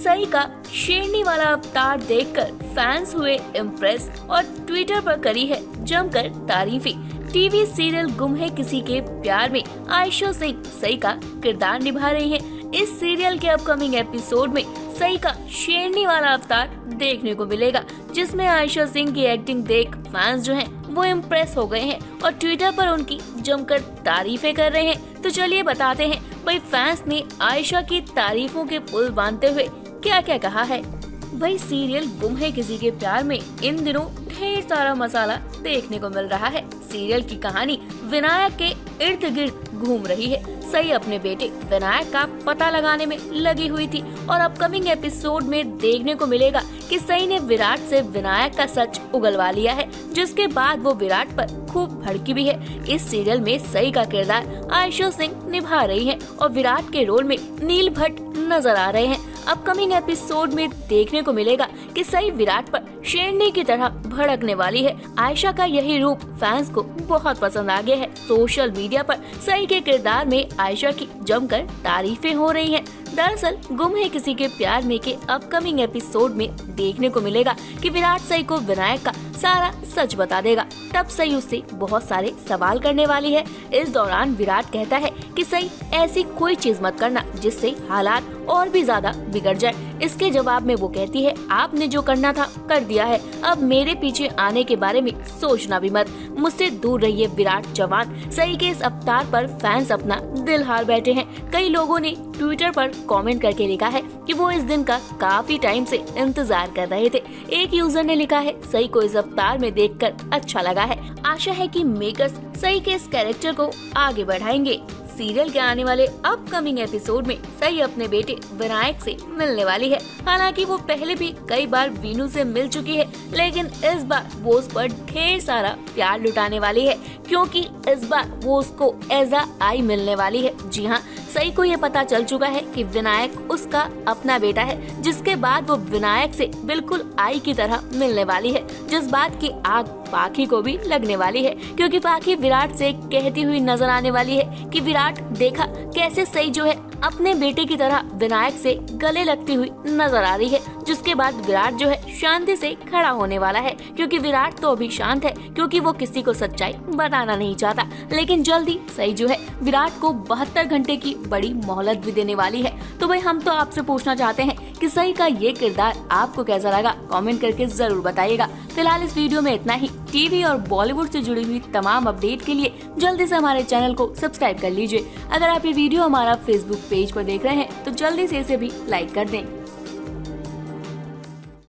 सई का शेरनी वाला अवतार देखकर फैंस हुए इम्प्रेस और ट्विटर पर करी है जमकर तारीफें। टीवी सीरियल गुम है किसी के प्यार में आयशा सिंह सई का किरदार निभा रही हैं। इस सीरियल के अपकमिंग एपिसोड में सई का शेरनी वाला अवतार देखने को मिलेगा, जिसमें आयशा सिंह की एक्टिंग देख फैंस जो हैं वो इम्प्रेस हो गए हैं और ट्विटर पर उनकी जमकर तारीफें कर रहे हैं। तो चलिए बताते हैं भाई फैंस ने आयशा की तारीफों के पुल बांधते हुए क्या क्या कहा है। भाई सीरियल गुम है किसी के प्यार में इन दिनों ढेर सारा मसाला देखने को मिल रहा है। सीरियल की कहानी विनायक के इर्द गिर्द घूम रही है। सई अपने बेटे विनायक का पता लगाने में लगी हुई थी और अपकमिंग एपिसोड में देखने को मिलेगा कि सई ने विराट से विनायक का सच उगलवा लिया है, जिसके बाद वो विराट पर खूब भड़की भी है। इस सीरियल में सई का किरदार आयशा सिंह निभा रही है और विराट के रोल में नील भट्ट नजर आ रहे हैं। अपकमिंग एपिसोड में देखने को मिलेगा कि सई विराट पर शेरनी की तरह भड़कने वाली है। आयशा का यही रूप फैंस को बहुत पसंद आ गया है। सोशल मीडिया पर सई के किरदार में आयशा की जमकर तारीफें हो रही हैं। दरअसल गुम है किसी के प्यार में के अपकमिंग एपिसोड में देखने को मिलेगा कि विराट सई को विनायक का सारा सच बता देगा। तब सई उससे बहुत सारे सवाल करने वाली है। इस दौरान विराट कहता है कि सई ऐसी कोई चीज मत करना जिससे हालात और भी ज्यादा बिगड़ जाए। इसके जवाब में वो कहती है आपने जो करना था कर दिया है, अब मेरे पीछे आने के बारे में सोचना भी मत, मुझसे दूर रहिए विराट जवान। सई के इस अवतार पर फैंस अपना दिल हार बैठे हैं। कई लोगों ने ट्विटर पर कमेंट करके लिखा है कि वो इस दिन का काफी टाइम से इंतजार कर रहे थे। एक यूजर ने लिखा है सई को इस अवतार में देखकर अच्छा लगा है, आशा है कि मेकर्स सई के इस कैरेक्टर को आगे बढ़ाएंगे। सीरियल के आने वाले अपकमिंग एपिसोड में सई अपने बेटे विनायक से मिलने वाली है। हालांकि वो पहले भी कई बार वीनू से मिल चुकी है, लेकिन इस बार वो उस पर ढेर सारा प्यार लुटाने वाली है, क्योंकि इस बार वो उसको एज अ आई मिलने वाली है। जी हाँ, सई को ये पता चल चुका है कि विनायक उसका अपना बेटा है, जिसके बाद वो विनायक से बिल्कुल आई की तरह मिलने वाली है, जिस बात की आग पाखी को भी लगने वाली है, क्योंकि पाखी विराट से कहती हुई नजर आने वाली है कि विराट देखा कैसे सई जो है अपने बेटे की तरह विनायक से गले लगती हुई नजर आ रही है। जिसके बाद विराट जो है शांति से खड़ा होने वाला है, क्योंकि विराट तो अभी शांत है, क्योंकि वो किसी को सच्चाई बताना नहीं चाहता। लेकिन जल्दी सई जो है विराट को 72 घंटे की बड़ी मोहलत भी देने वाली है। तो भाई हम तो आपसे पूछना चाहते हैं कि सई का ये किरदार आपको कैसा लगा, कमेंट करके जरूर बताइएगा। फिलहाल इस वीडियो में इतना ही। टीवी और बॉलीवुड से जुड़ी हुई तमाम अपडेट के लिए जल्दी से हमारे चैनल को सब्सक्राइब कर लीजिए। अगर आप ये वीडियो हमारा फेसबुक पेज पर देख रहे हैं तो जल्दी से इसे भी लाइक कर दें।